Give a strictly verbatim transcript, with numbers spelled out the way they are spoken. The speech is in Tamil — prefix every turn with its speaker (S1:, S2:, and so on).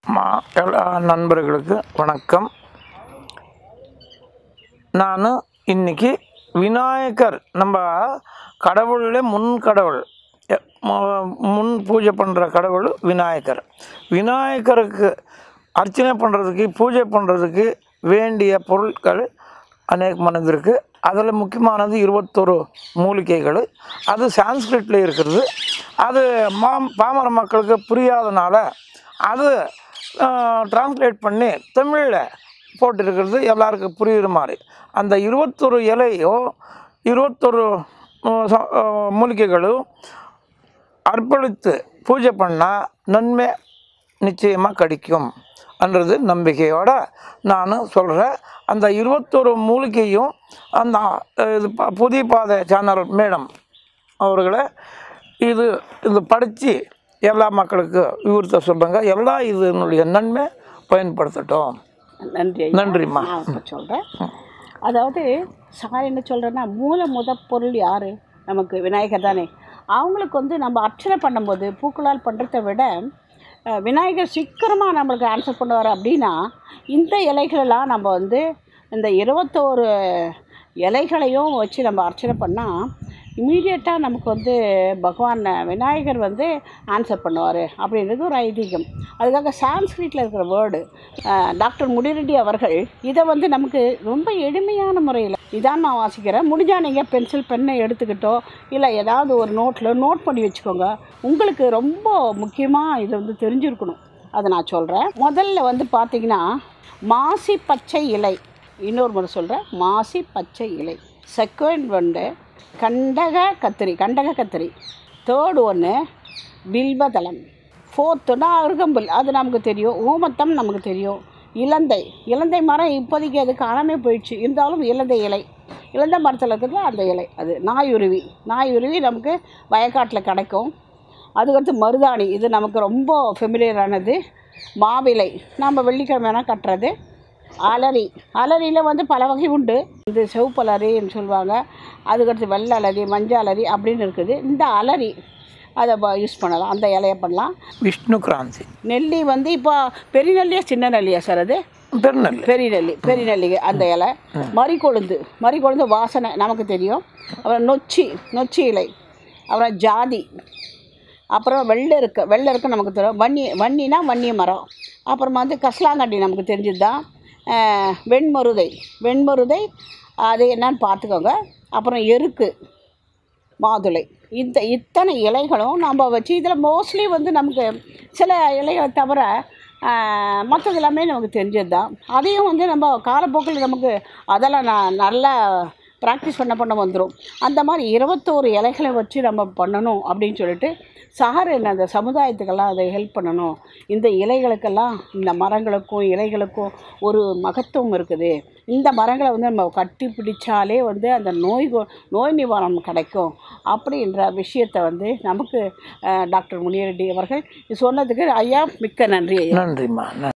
S1: மா- எல்லா நண்பர்களுக்கு வணக்கம். நான் இன்னைக்கு விநாயகர், நம்ம கடவுள்ல முன் கடவுள், எ- மு- முன் பூஜை பண்ணுற கடவுள் விநாயகர். விநாயகருக்கு அர்ச்சனை பண்ணுறதுக்கு, பூஜை பண்ணுறதுக்கு வேண்டிய பொருட்கள் அநேகமானது இருக்குது. அதில் முக்கியமானது இருபத்தொரு மூலிகைகள். அது சான்ஸ்கிரிட்டில் இருக்கிறது. அது மா பாமர மக்களுக்கு புரியாதனால அது டிரான்ஸ்லேட் பண்ணி தமிழில் போட்டிருக்கிறது எல்லாருக்கும் புரியுற மாதிரி. அந்த இருபத்தொரு இலையும் இருபத்தொரு மூலிகைகளும் அர்ப்பணித்து பூஜை பண்ணால் நன்மை நிச்சயமாக கிடைக்கும் என்றது நம்பிக்கையோடு நான் சொல்கிறேன். அந்த இருபத்தொரு மூலிகையும் அந்த இது ப- புதிய பாதை சேனல் மேடம் அவர்களை இது இது படித்து எல்லா மக்களுக்கு விவரத்தை சொல்லுங்க. எல்லா இதனுடைய நன்மை பயன்படுத்தட்டும்.
S2: நன்றி ஐயா.
S1: நன்றிம்மா.
S2: நான் இப்போ சொல்கிறேன். அதாவது சார் என்ன சொல்கிறேன்னா, மூல முத பொருள் யார்? நமக்கு விநாயகர் தானே. அவங்களுக்கு வந்து நம்ம அர்ச்சனை பண்ணும்போது பூக்களால் பண்ணுறதை விட அஹ், விநாயகர் சீக்கிரமாக நம்மளுக்கு ஆன்சர் பண்ணுவார். அப்படின்னா இந்த இலைகளெல்லாம் நம்ம வந்து இந்த இருபத்தோரு இலைகளையும் வச்சு நம்ம அர்ச்சனை பண்ணால் இமீடியட்டாக நமக்கு வந்து பகவான் விநாயகர் வந்து ஆன்சர் பண்ணுவார் அப்படின்றது ஒரு ஐதீகம். அதுக்காக சான்ஸ்கிரிட்டில் இருக்கிற வேர்டு டாக்டர் முடிரெட்டி அவர்கள் இதை வந்து நமக்கு ரொம்ப எளிமையான முறையில் இதான் நான் வாசிக்கிறேன். முடிஞ்சால் நீங்கள் பென்சில் பெண்ணை எடுத்துக்கிட்டோ இல்லை ஏதாவது ஒரு நோட்டில் நோட் பண்ணி வச்சுக்கோங்க. உங்களுக்கு ரொம்ப முக்கியமாக இது வந்து தெரிஞ்சிருக்கணும். அதை நான் சொல்கிறேன். முதல்ல வந்து பார்த்திங்கன்னா மாசி பச்சை இலை. இன்னொரு முறை சொல்கிறேன், மாசி பச்சை இலை. செகண்ட் வந்து கண்டக கத்திரி, கண்டக கத்திரி. தேர்டு ஒன்று வில்வதளம். ஃபோர்த்துனா அருகம்புல், அது நமக்கு தெரியும். ஊமத்தம் நமக்கு தெரியும். இலந்தை, இலந்தை மரம் இப்போதைக்கு அது காணாமல் போயிடுச்சு. இருந்தாலும் இலந்தை இலை, இலந்தை மரத்தில் இருக்கிறது அந்த இலை. அது நாயுருவி, நாயுருவி நமக்கு வயக்காட்டில் கிடைக்கும். அதுக்கடுத்து மருதாணி, இது நமக்கு ரொம்ப ஃபெமிலியரானது. மாவிலை, நம்ம வெள்ளிக்கிழமைனா கட்டுறது. அலரி, அலரியில் வந்து பல வகை உண்டு. இது சிவப்பு அலரின்னு சொல்லுவாங்க. அதுக்கடுத்து வெள்ளை அலரி, மஞ்சள் அலரி அப்படின்னு இருக்குது. இந்த அலரி அதை யூஸ் பண்ணலாம், அந்த இலையை பண்ணலாம்.
S1: விஷ்ணு கிராந்தி.
S2: நெல்லி வந்து இப்போ பெரிய நெல்லியா சின்ன நெல்லியா சார்? அது
S1: பெருநெல்.
S2: பெரிய நெல்லி, பெரிய நெல்லிகை அந்த இலை. மறிக்கொழுந்து, மறிக்கொழுந்து வாசனை நமக்கு தெரியும். அப்புறம் நொச்சி, நொச்சி இலை. அப்புறம் ஜாதி. அப்புறம் வெள்ளை இருக்கு, வெள்ளை இருக்கு நமக்கு தெரியும். வன்னி, வன்னினா வன்னி மரம். அப்புறமா வந்து கஸ்லாங்கண்ணி நமக்கு தெரிஞ்சது தான். வெண்மருதை, வெண்மருதை அது என்னன்னு பார்த்துக்கோங்க. அப்புறம் எருக்கு, மாதுளை. இந்த இத்தனை இலைகளும் நம்ம வச்சு இதில் மோஸ்ட்லி வந்து நமக்கு சில இலைகளை தவிர மற்றது எல்லாமே நமக்கு தெரிஞ்சது தான். அதையும் வந்து நம்ம காலப்போக்கில் நமக்கு அதெல்லாம் நான் நல்லா ப்ராக்டிஸ் பண்ண பண்ண வந்துடும். அந்த மாதிரி இருபத்தோரு இலைகளை வச்சு நம்ம பண்ணணும் அப்படின்னு சொல்லிட்டு சார் என்ன அந்த சமுதாயத்துக்கெல்லாம் அதை ஹெல்ப் பண்ணணும். இந்த இலைகளுக்கெல்லாம், இந்த மரங்களுக்கும் இலைகளுக்கும் ஒரு மகத்துவம் இருக்குது. இந்த மரங்களை வந்து நம்ம கட்டி பிடிச்சாலே வந்து அந்த நோய் நோய் நிவாரணம் கிடைக்கும் அப்படின்ற விஷயத்தை வந்து நமக்கு டாக்டர் முனிரெட்டி அவர்கள் சொன்னதுக்கு ஐயா மிக்க நன்றி ஐயா.
S1: நன்றிம்மா.